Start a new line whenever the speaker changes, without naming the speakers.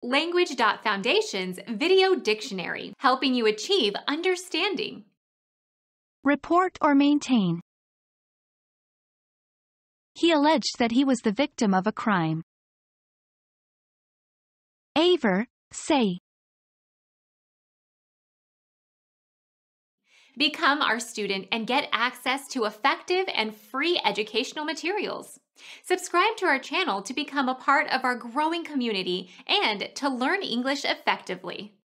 Language.Foundation's Video Dictionary, helping you achieve understanding.
Report or maintain. He alleged that he was the victim of a crime. Aver, say.
Become our student and get access to effective and free educational materials. Subscribe to our channel to become a part of our growing community and to learn English effectively.